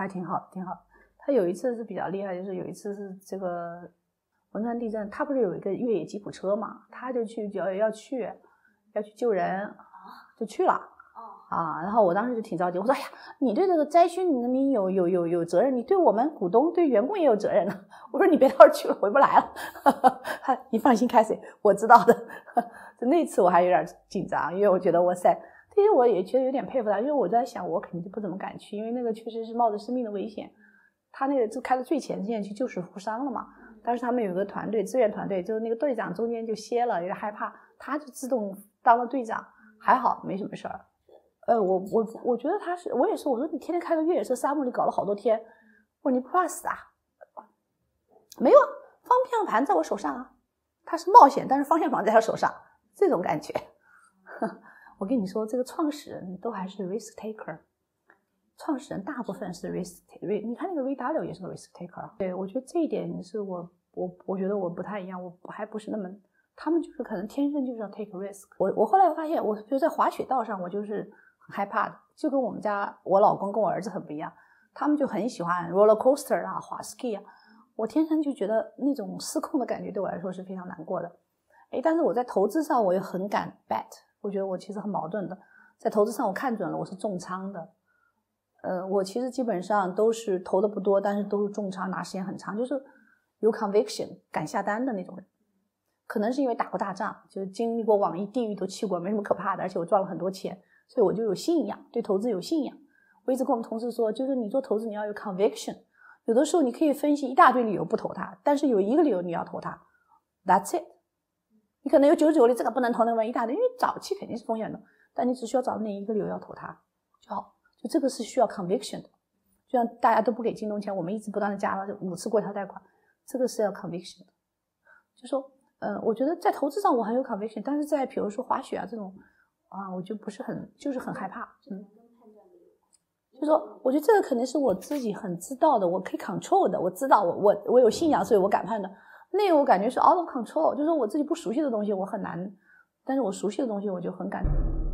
还挺好，挺好。他有一次是比较厉害，就是有一次是这个汶川地震，他不是有一个越野吉普车嘛，他就要去救人，就去了。然后我当时就挺着急，我说：“哎呀，你对这个灾区人民有责任，你对我们股东、对员工也有责任呢。”我说：“你别到时候去了回不来了。”你放心开水，我知道的。就那次我还有点紧张，因为我觉得哇塞，其实我也觉得有点佩服他，因为我在想我肯定就不怎么敢去，因为那个确实是冒着生命的危险。他那个就开到最前线去救死扶伤了嘛。但是他们有个团队，志愿团队，就是那个队长中间就歇了，有点害怕，他就自动当了队长，还好没什么事儿。我觉得我也是，我说你天天开个越野车沙漠里搞了好多天，我说你不怕死啊？没有，方向盘在我手上啊。他是冒险，但是方向盘在他手上，这种感觉。我跟你说，这个创始人都还是 risk taker。创始人大部分是 risk， 你看那个 Ray Dalio 也是个 risk taker。对，我觉得这一点是我觉得我不太一样，我还不是那么，他们就是可能天生就是要 take risk。我后来发现，我比如在滑雪道上，我就是很害怕的，就跟我老公跟我儿子很不一样，他们就很喜欢 roller coaster 啊，滑 ski 啊，我天生就觉得那种失控的感觉对我来说是非常难过的。但是我在投资上我也很敢 bet， 我觉得我其实很矛盾的，在投资上我看准了我是重仓的。我其实基本上都是投的不多，但是都是重仓，拿时间很长，就是有 conviction 敢下单的那种人。可能是因为打过大仗，就是经历过网易地狱都去过，没什么可怕的，而且我赚了很多钱，所以我就有信仰，对投资有信仰。我一直跟我们同事说，就是你做投资你要有 conviction， 有的时候你可以分析一大堆理由不投它，但是有一个理由你要投它， that's it。 你可能有99理这个不能投，那么一大堆，因为早期肯定是风险的，但你只需要找那一个理由要投它就好，就这个是需要 conviction 的。就像大家都不给京东钱，我们一直不断的加了5次过桥贷款，这个是要 conviction 的。就说我觉得在投资上我很有 conviction， 但是在比如说滑雪啊这种我就不是很，就是很害怕。就说我觉得这个肯定是我自己很知道的，我可以 control 的，我知道我有信仰，所以我敢判断。那个我感觉是 out of control， 就是说我自己不熟悉的东西我很难，但是我熟悉的东西我就很敢。